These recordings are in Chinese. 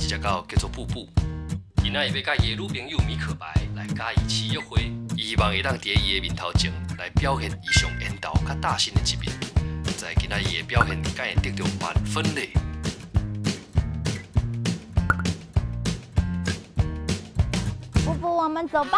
这只狗叫做布布。今仔日要甲伊的女朋友米可白来甲伊起约会，希望会当伫伊的面头前来表现伊上缘投甲大心的一面。不知今仔日的表现敢会得到满分呢？ 布布，我们走吧。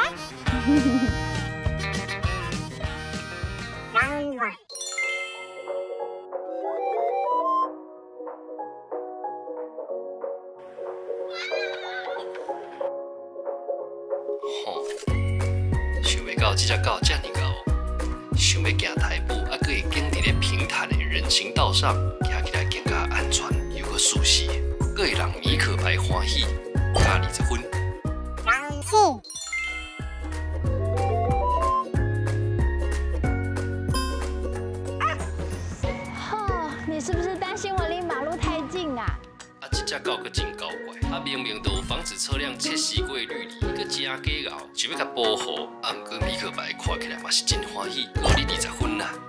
想袂到这只狗这么高，想要行台步，还可以行伫咧平坦的人行道上，行起来更加安全又个舒适，佫会让米可白欢喜，加20分。 你是不是担心我离马路太近啊？ 这只狗佫真搞怪，明明都有防止车辆切驶过的绿篱，佫真假咬，想要甲保护，毋过米可白看起来嘛是真欢喜，5厘20分啦。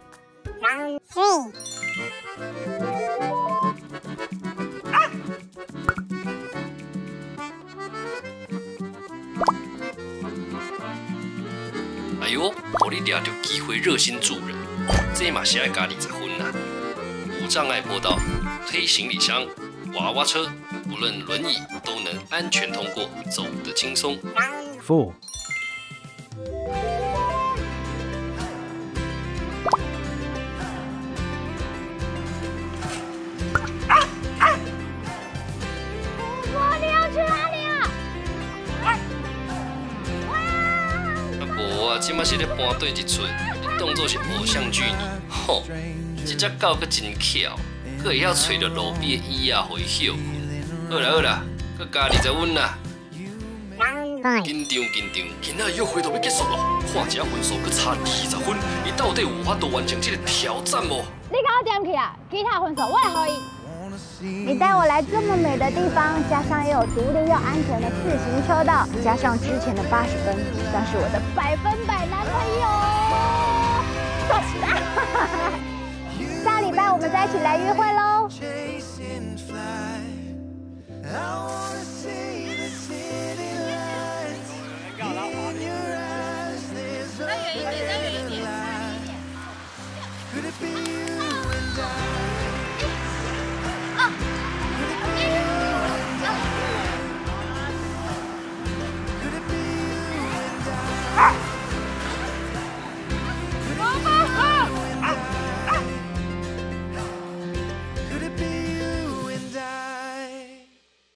哎呦，互你抓到机会热心助人，这嘛是爱加20分啦。无障碍坡道、推行李箱、娃娃车，不论轮椅都能安全通过，走得轻松。 4. 你要去哪里啊？ 无啊，即马是咧搬对一出，你当作是偶像剧呢。吼，这只狗佫真巧，佫会晓找到路边的椅仔互伊休困。好啦好啦，佫加20分啦。紧张，今仔约会都要结束咯，看一下分数佫差20分，伊到底有法度完成这个挑战无？ 你甲我点去啊？其他分数我来予伊。你带我来这么美的地方，加上又有独立又安全的自行车道，加上之前的80分，算是我的100%男朋友。下礼拜我们再一起来约会喽！